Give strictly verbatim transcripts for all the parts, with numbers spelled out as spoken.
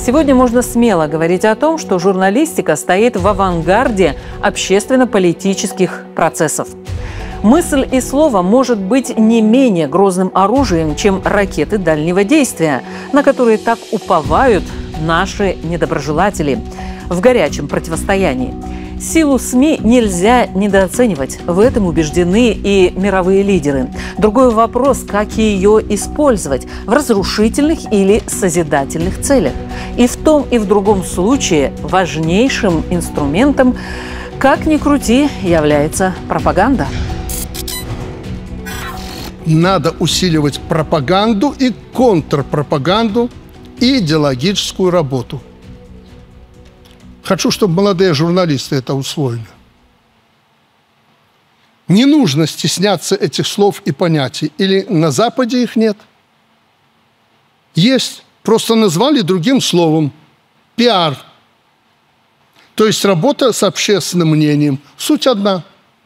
Сегодня можно смело говорить о том, что журналистика стоит в авангарде общественно-политических процессов. Мысль и слово может быть не менее грозным оружием, чем ракеты дальнего действия, на которые так уповают наши недоброжелатели в горячем противостоянии. Силу СМИ нельзя недооценивать. В этом убеждены и мировые лидеры. Другой вопрос, как ее использовать – в разрушительных или созидательных целях. И в том, и в другом случае важнейшим инструментом, как ни крути, является пропаганда. Надо усиливать пропаганду и контрпропаганду и идеологическую работу. Хочу, чтобы молодые журналисты это усвоили. Не нужно стесняться этих слов и понятий. Или на Западе их нет? Есть. Просто назвали другим словом. Пиар. То есть работа с общественным мнением. Суть одна.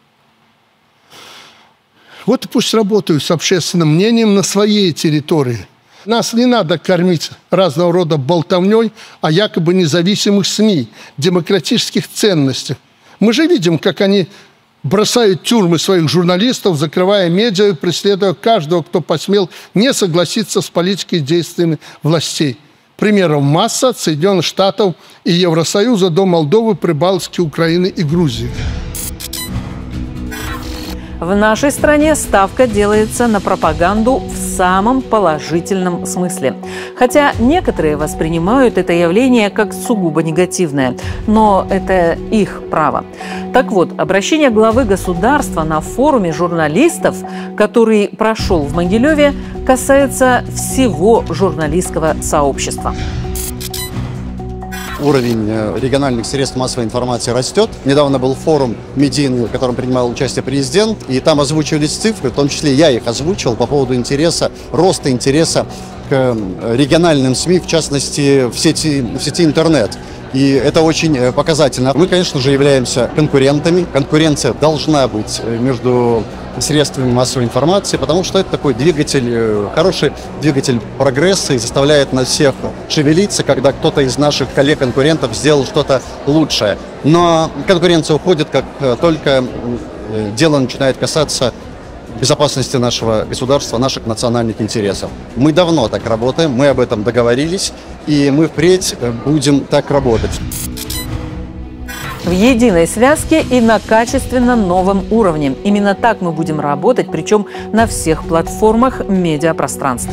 Вот и пусть работают с общественным мнением на своей территории. Нас не надо кормить разного рода болтовней о якобы независимых СМИ, демократических ценностях. Мы же видим, как они бросают тюрьмы своих журналистов, закрывая медиа, преследуя каждого, кто посмел не согласиться с политикой и действиями властей. Примеров масса от Соединенных Штатов и Евросоюза до Молдовы, Прибалтики, Украины и Грузии. В нашей стране ставка делается на пропаганду в самом положительном смысле. Хотя некоторые воспринимают это явление как сугубо негативное, но это их право. Так вот, обращение главы государства на форуме журналистов, который прошел в Могилеве, касается всего журналистского сообщества. Уровень региональных средств массовой информации растет. Недавно был форум медийный, в котором принимал участие президент, и там озвучивались цифры, в том числе я их озвучивал по поводу интереса, роста интереса к региональным СМИ, в частности, в сети, в сети интернет. И это очень показательно. Мы, конечно же, являемся конкурентами. Конкуренция должна быть между средствами массовой информации, потому что это такой двигатель, хороший двигатель прогресса и заставляет нас всех шевелиться, когда кто-то из наших коллег-конкурентов сделал что-то лучшее. Но конкуренция уходит, как только дело начинает касаться безопасности нашего государства, наших национальных интересов. Мы давно так работаем, мы об этом договорились, и мы впредь будем так работать. В единой связке и на качественно новом уровне. Именно так мы будем работать, причем на всех платформах медиапространства.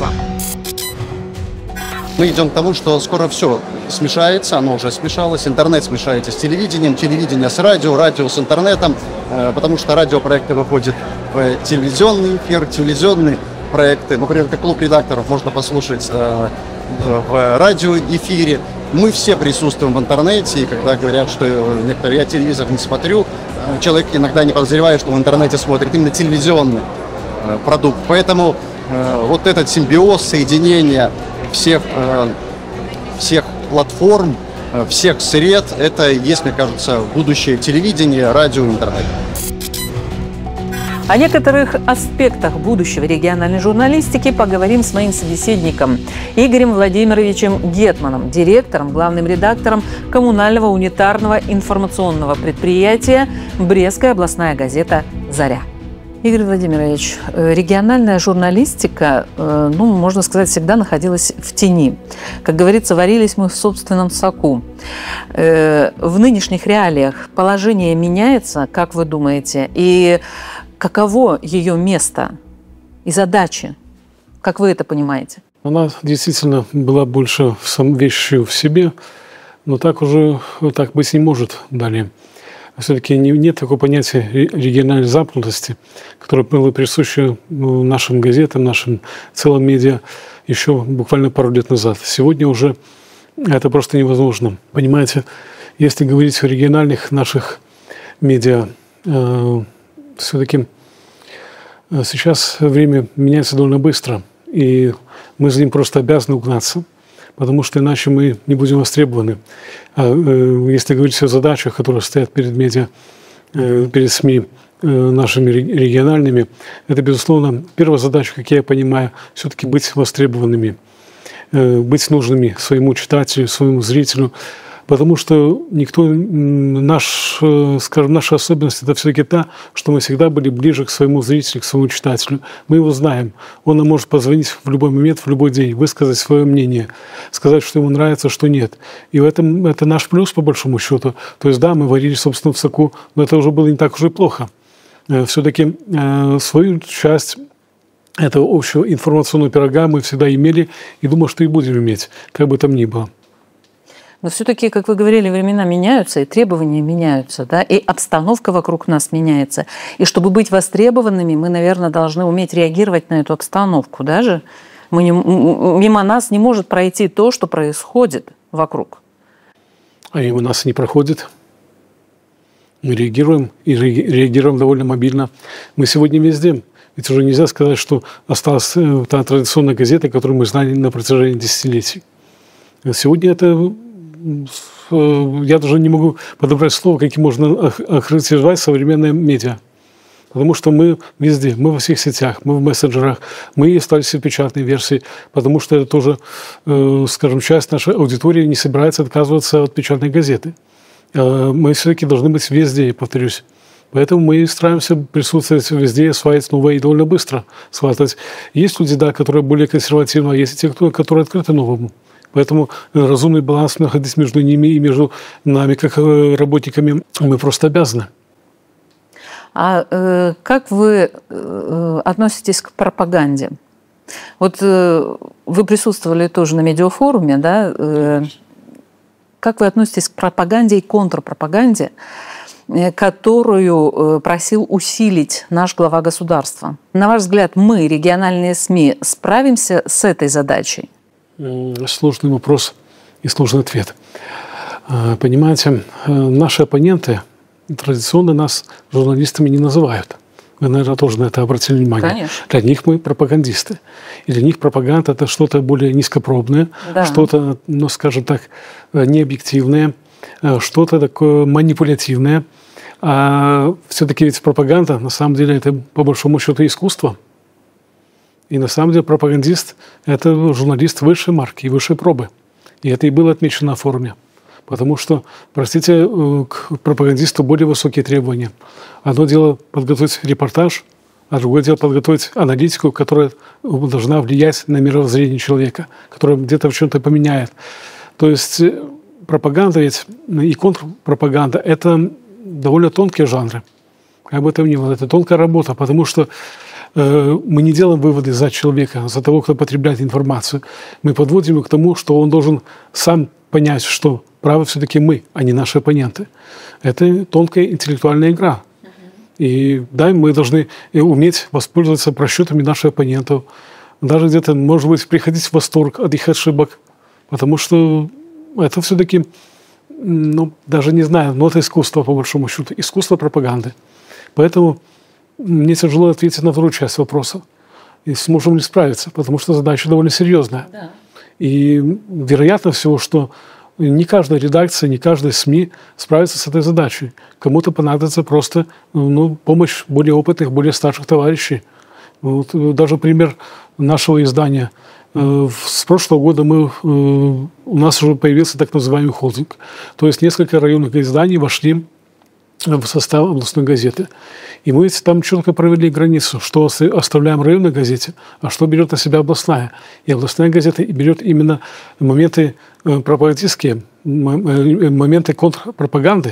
Мы идем к тому, что скоро все смешается, оно уже смешалось. Интернет смешается с телевидением, телевидение с радио, радио с интернетом, потому что радиопроекты выходят в телевизионный эфир, телевизионные проекты, например, как клуб редакторов можно послушать в радиоэфире. Мы все присутствуем в интернете, и когда говорят, что некоторые, я телевизор не смотрю, человек иногда не подозревает, что в интернете смотрит именно телевизионный продукт. Поэтому вот этот симбиоз, соединение всех, всех платформ, всех сред, это есть, мне кажется, будущее телевидения, радио, интернет. О некоторых аспектах будущего региональной журналистики поговорим с моим собеседником Игорем Владимировичем Гетманом, директором, главным редактором коммунального унитарного информационного предприятия «Брестская областная газета «Заря». Игорь Владимирович, региональная журналистика, ну, можно сказать, всегда находилась в тени. Как говорится, варились мы в собственном соку. В нынешних реалиях положение меняется, как вы думаете, и каково ее место и задачи? Как вы это понимаете? Она действительно была больше вещью в себе, но так уже так быть не может далее. Все-таки нет такого понятия региональной замкнутости, которое было присуще нашим газетам, нашим целым медиа еще буквально пару лет назад. Сегодня уже это просто невозможно. Понимаете, если говорить о региональных наших медиа, э, все-таки сейчас время меняется довольно быстро, и мы за ним просто обязаны угнаться, потому что иначе мы не будем востребованы. А, э, если говорить о задачах, которые стоят перед медиа, э, перед СМИ э, нашими региональными, это, безусловно, первая задача, как я понимаю, все-таки быть востребованными. быть нужными своему читателю, своему зрителю. Потому что никто, наш, скажем, наша особенность – это все-таки та, что мы всегда были ближе к своему зрителю, к своему читателю. Мы его знаем. Он нам может позвонить в любой момент, в любой день, высказать свое мнение, сказать, что ему нравится, что нет. И в этом это наш плюс, по большому счету. То есть, да, мы варились, собственно, в соку, но это уже было не так уж и плохо. Все-таки свою часть этого общего информационного пирога мы всегда имели и думаю, что и будем иметь, как бы там ни было. Но все-таки, как вы говорили, времена меняются, и требования меняются, да, и обстановка вокруг нас меняется. И чтобы быть востребованными, мы, наверное, должны уметь реагировать на эту обстановку. Даже мы не, мимо нас не может пройти то, что происходит вокруг. А мимо нас не проходит. Мы реагируем, и реагируем довольно мобильно. Мы сегодня везде. Ведь уже нельзя сказать, что осталась та традиционная газета, которую мы знали на протяжении десятилетий. Сегодня это... Я даже не могу подобрать слово, каким можно охарактеризовать современные медиа. Потому что мы везде, мы во всех сетях, мы в мессенджерах, мы остались в печатной версии, потому что это тоже, скажем, часть нашей аудитории не собирается отказываться от печатной газеты. Мы все-таки должны быть везде, повторюсь. Поэтому мы стараемся присутствовать везде, осваивать новое и довольно быстро схватывать. Есть люди, да, которые более консервативны, а есть те, которые открыты новому. Поэтому разумный баланс находить между ними и между нами, как работниками, мы просто обязаны. А э, как вы э, относитесь к пропаганде? Вот э, вы присутствовали тоже на медиафоруме, да? Э, как вы относитесь к пропаганде и контрпропаганде, э, которую э, просил усилить наш глава государства? На ваш взгляд, мы, региональные СМИ, справимся с этой задачей? Сложный вопрос и сложный ответ. Понимаете, наши оппоненты традиционно нас журналистами не называют. Вы, наверное, тоже на это обратили внимание. Конечно. Для них мы пропагандисты. И для них пропаганда – это что-то более низкопробное, да. Что-то, ну, скажем так, необъективное, что-то такое манипулятивное. А все-таки ведь пропаганда, на самом деле, это по большому счету искусство. И на самом деле пропагандист – это журналист высшей марки и высшей пробы. И это и было отмечено на форуме. Потому что, простите, к пропагандисту более высокие требования. Одно дело подготовить репортаж, а другое дело подготовить аналитику, которая должна влиять на мировоззрение человека, которая где-то в чем-то поменяет. То есть пропаганда ведь и контрпропаганда – это довольно тонкие жанры. Как бы там ни было, это тонкая работа, потому что мы не делаем выводы за человека, за того, кто потребляет информацию. Мы подводим его к тому, что он должен сам понять, что правы все-таки мы, а не наши оппоненты. Это тонкая интеллектуальная игра. И да, мы должны уметь воспользоваться просчетами наших оппонентов. Даже где-то, может быть, приходить в восторг от их ошибок. Потому что это все-таки, ну, даже не знаю, но это искусство, по большому счету. Искусство пропаганды. Поэтому мне тяжело ответить на вторую часть вопроса. И сможем ли справиться, потому что задача довольно серьезная. Да. И вероятно всего, что не каждая редакция, не каждая СМИ справится с этой задачей. Кому-то понадобится просто, ну, помощь более опытных, более старших товарищей. Вот, даже пример нашего издания. С прошлого года мы, у нас уже появился так называемый холдинг. То есть несколько районных изданий вошли в состав областной газеты. И мы там четко провели границу, что оставляем районной газете, а что берет на себя областная. И областная газета берет именно моменты пропагандистские, моменты контрпропаганды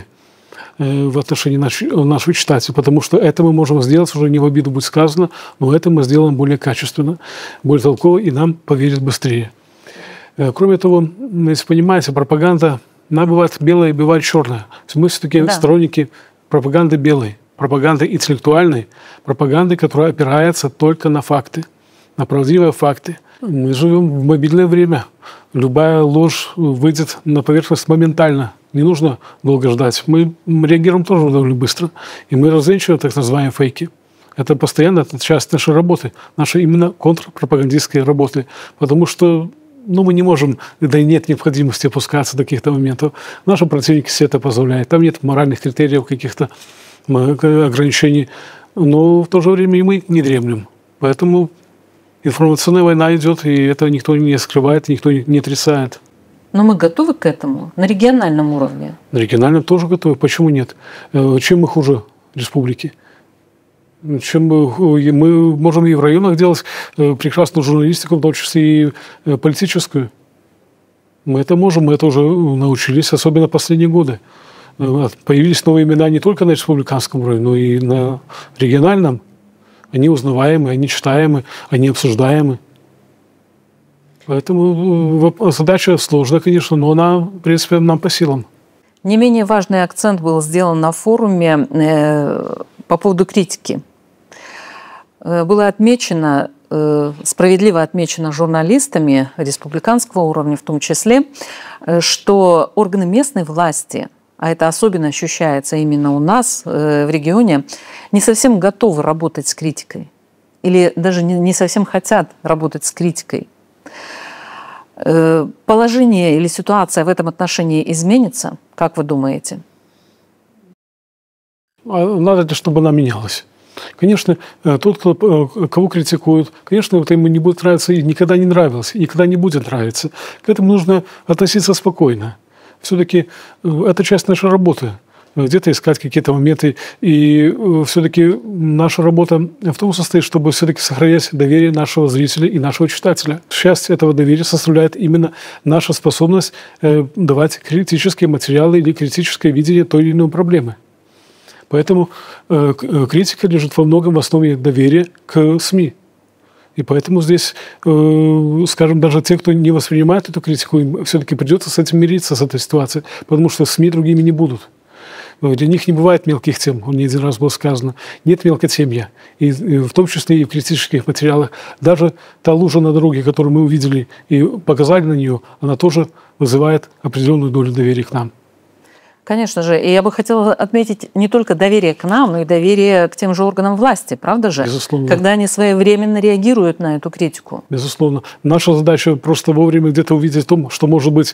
в отношении нашего читателя, потому что это мы можем сделать, уже не в обиду будет сказано, но это мы сделаем более качественно, более толково, и нам поверят быстрее. Кроме того, если понимаете, пропаганда, она бывает белая и бывает черная. Мы все-таки да. сторонники пропаганды белой, пропаганды интеллектуальной, пропаганды, которая опирается только на факты, на правдивые факты. Мы живем в мобильное время. Любая ложь выйдет на поверхность моментально. Не нужно долго ждать. Мы реагируем тоже довольно быстро. И мы развенчиваем так называемые фейки. Это постоянно, это часть нашей работы, нашей именно контрпропагандистской работы. Потому что ну, мы не можем, да и нет необходимости опускаться до каких-то моментов. Наши противники себе это позволяют. Там нет моральных критериев, каких-то ограничений. Но в то же время и мы не дремлем. Поэтому информационная война идет, и это никто не скрывает, никто не отрицает. Но мы готовы к этому на региональном уровне? На региональном тоже готовы. Почему нет? Чем мы хуже республики? Чем мы, мы можем и в районах делать прекрасную журналистику, в том числе и политическую. Мы это можем, мы это уже научились, особенно последние годы. Появились новые имена не только на республиканском уровне, но и на региональном. Они узнаваемы, они читаемы, они обсуждаемы. Поэтому задача сложная, конечно, но она, в принципе, нам по силам. Не менее важный акцент был сделан на форуме э, по поводу критики. Э, было отмечено, э, справедливо отмечено журналистами республиканского уровня в том числе, э, что органы местной власти, а это особенно ощущается именно у нас э, в регионе, не совсем готовы работать с критикой. Или даже не, не совсем хотят работать с критикой. Положение или ситуация в этом отношении изменится? Как вы думаете? Надо, чтобы она менялась. Конечно, тот, кто, кого критикуют, конечно, это ему не будет нравиться и никогда не нравилось, и никогда не будет нравиться. К этому нужно относиться спокойно. Все-таки это часть нашей работы. Где-то искать какие-то моменты. И все-таки наша работа в том состоит, чтобы все-таки сохранять доверие нашего зрителя и нашего читателя. Часть этого доверия составляет именно наша способность давать критические материалы или критическое видение той или иной проблемы. Поэтому критика лежит во многом в основе доверия к СМИ. И поэтому здесь, скажем, даже те, кто не воспринимает эту критику, им все-таки придется с этим мириться, с этой ситуацией, потому что СМИ другими не будут. Для них не бывает мелких тем, не один раз было сказано. Нет мелкотемья, и в том числе и в критических материалах. Даже та лужа на дороге, которую мы увидели и показали на нее, она тоже вызывает определенную долю доверия к нам. Конечно же. И я бы хотела отметить не только доверие к нам, но и доверие к тем же органам власти, правда же? Безусловно. Когда они своевременно реагируют на эту критику. Безусловно. Наша задача просто вовремя где-то увидеть то, что, может быть,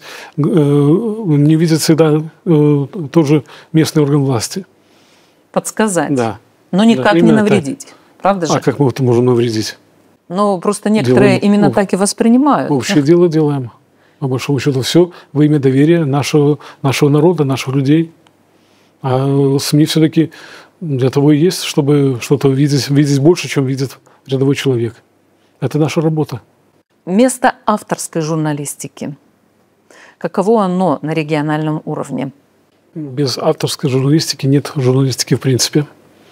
не видит всегда тот же местный орган власти. Подсказать. Да. Но никак да, не навредить. Так. Правда же? А как мы это можем навредить? Ну, просто некоторые Делаем, именно об, так и воспринимают. Общее дело делаем. По большому счету, все во имя доверия нашего, нашего народа, наших людей. А СМИ все-таки для того и есть, чтобы что-то видеть, видеть больше, чем видит рядовой человек. Это наша работа. Место авторской журналистики. Каково оно на региональном уровне? Без авторской журналистики нет журналистики в принципе.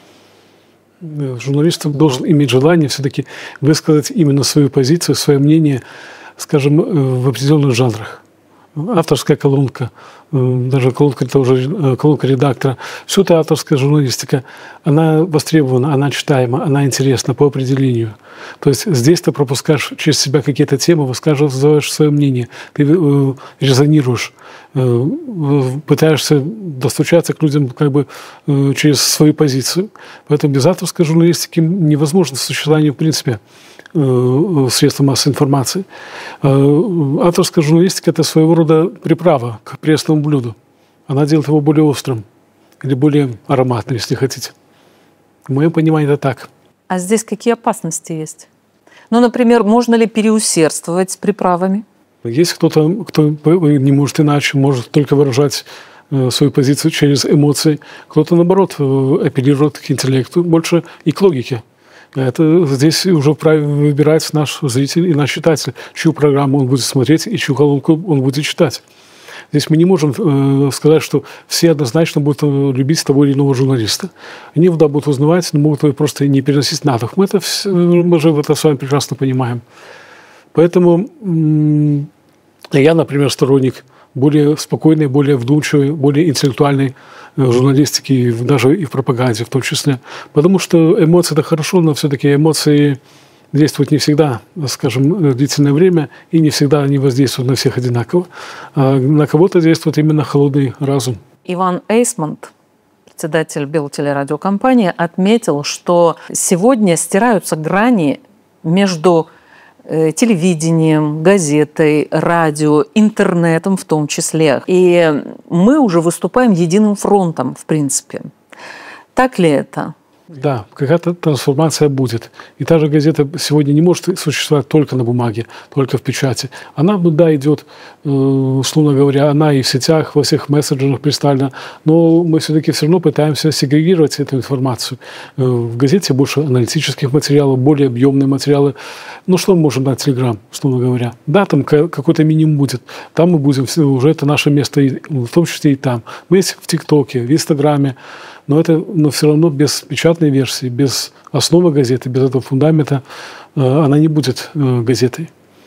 Журналист должен иметь желание все-таки высказать именно свою позицию, свое мнение, скажем, в определенных жанрах. Авторская колонка, даже колонка, это уже колонка редактора. Все это авторская журналистика. Она востребована, она читаема, она интересна по определению. То есть здесь ты пропускаешь через себя какие-то темы, высказываешь свое мнение, ты резонируешь, пытаешься достучаться к людям как бы через свою позицию. Поэтому без авторской журналистики невозможно существование в принципе средства массовой информации. Авторская журналистика – это своего рода приправа к пресному блюду. Она делает его более острым или более ароматным, если хотите. В моем понимании это так. А здесь какие опасности есть? Ну, например, можно ли переусердствовать с приправами? Есть кто-то, кто не может иначе, может только выражать свою позицию через эмоции. Кто-то, наоборот, апеллирует к интеллекту больше и к логике. Это здесь уже вправе выбирать наш зритель и наш читатель, чью программу он будет смотреть и чью колонку он будет читать. Здесь мы не можем э, сказать, что все однозначно будут любить того или иного журналиста. Они да, будут узнавать, но могут просто не переносить на дух. Мы, это все, мы же это с вами прекрасно понимаем. Поэтому м- я, например, сторонник более спокойной, более вдумчивой, более интеллектуальной журналистики, даже и в пропаганде в том числе. Потому что эмоции – это хорошо, но все-таки эмоции действуют не всегда, скажем, длительное время, и не всегда они воздействуют на всех одинаково. А на кого-то действует именно холодный разум. Иван Эйсмонт, председатель Белтелерадиокомпании, отметил, что сегодня стираются грани между телевидением, газетой, радио, интернетом в том числе. И мы уже выступаем единым фронтом, в принципе. Так ли это? Да, какая-то трансформация будет. И та же газета сегодня не может существовать только на бумаге, только в печати. Она, ну да, идет, условно говоря, она и в сетях, во всех мессенджерах представлена, но мы все-таки все равно пытаемся сегрегировать эту информацию. В газете больше аналитических материалов, более объемные материалы. Ну, что мы можем дать Телеграм, условно говоря? Да, там какой-то минимум будет. Там мы будем, уже это наше место, в том числе и там. Мы есть в ТикТоке, в Инстаграме, но это но все равно без печатной версии, без основы газеты, без этого фундамента она не будет газетой.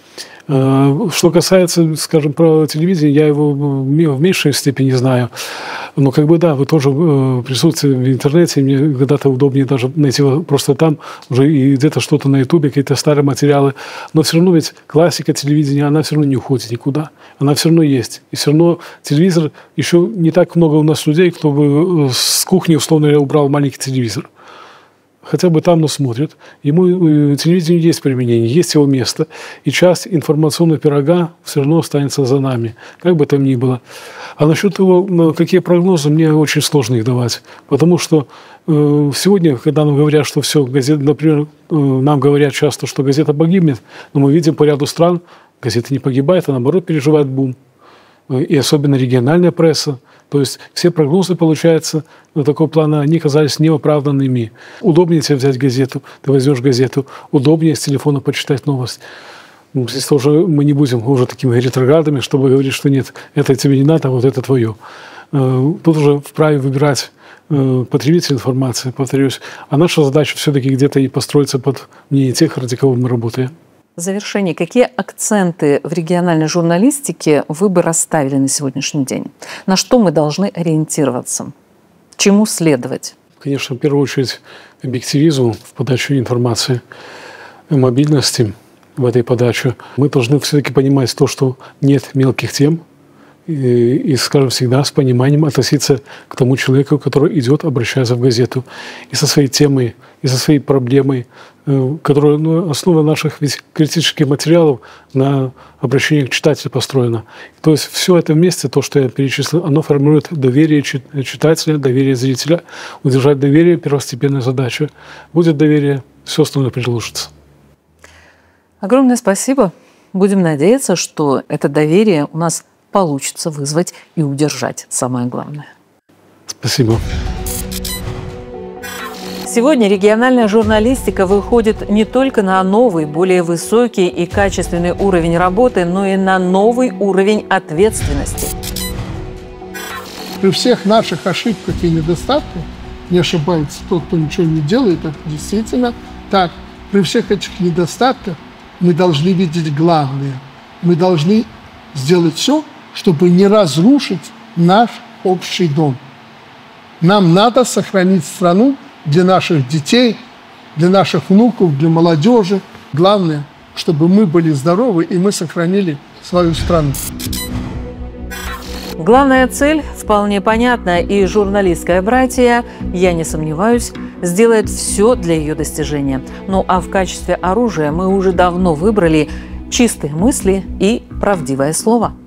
Что касается, скажем, про телевидение, я его в меньшей степени знаю. Но как бы да, вы тоже присутствуете в интернете, мне когда-то удобнее даже найти просто там уже и где-то что-то на ютубе, какие-то старые материалы. Но все равно ведь классика телевидения, она все равно не уходит никуда. Она все равно есть. И все равно телевизор, еще не так много у нас людей, кто бы с кухни, условно говоря, убрал маленький телевизор. Хотя бы там, но смотрят. Ему телевидению есть применение, есть его место. И часть информационного пирога все равно останется за нами, как бы там ни было. А насчет того, какие прогнозы, мне очень сложно их давать. Потому что э, сегодня, когда нам говорят, что все, газета, например, э, нам говорят часто, что газета погибнет, но мы видим по ряду стран, газета не погибает, а наоборот переживает бум. И особенно региональная пресса. То есть все прогнозы, получается, такого плана, они казались неоправданными. Удобнее тебе взять газету, ты возьмешь газету, удобнее с телефона почитать новость. Здесь тоже мы не будем уже такими ретроградами, чтобы говорить, что нет, это тебе не надо, а вот это твое. Тут уже вправе выбирать потребитель информации, повторюсь. А наша задача все-таки где-то и построиться под мнение тех, ради кого мы работаем. В завершение, какие акценты в региональной журналистике вы бы расставили на сегодняшний день? На что мы должны ориентироваться? Чему следовать? Конечно, в первую очередь, объективизму в подаче информации, мобильности в этой подаче. Мы должны все-таки понимать то, что нет мелких тем, и, и, скажем, всегда с пониманием относиться к тому человеку, который идет, обращается в газету, и со своей темой, и со своей проблемой, которая, ну, основа наших ведь критических материалов на обращение к читателю построена. То есть все это вместе, то, что я перечислил, оно формирует доверие читателя, доверие зрителя. Удержать доверие – первостепенная задача. Будет доверие, все остальное приложится. Огромное спасибо. Будем надеяться, что это доверие у нас получится вызвать и удержать, самое главное. Спасибо. Сегодня региональная журналистика выходит не только на новый, более высокий и качественный уровень работы, но и на новый уровень ответственности. При всех наших ошибках и недостатках, не ошибается тот, кто ничего не делает, это действительно так. При всех этих недостатках мы должны видеть главное. Мы должны сделать все, чтобы не разрушить наш общий дом. Нам надо сохранить страну для наших детей, для наших внуков, для молодежи. Главное, чтобы мы были здоровы и мы сохранили свою страну. Главная цель вполне понятна, и журналистское братья, я не сомневаюсь, сделает все для ее достижения. Ну а в качестве оружия мы уже давно выбрали чистые мысли и правдивое слово.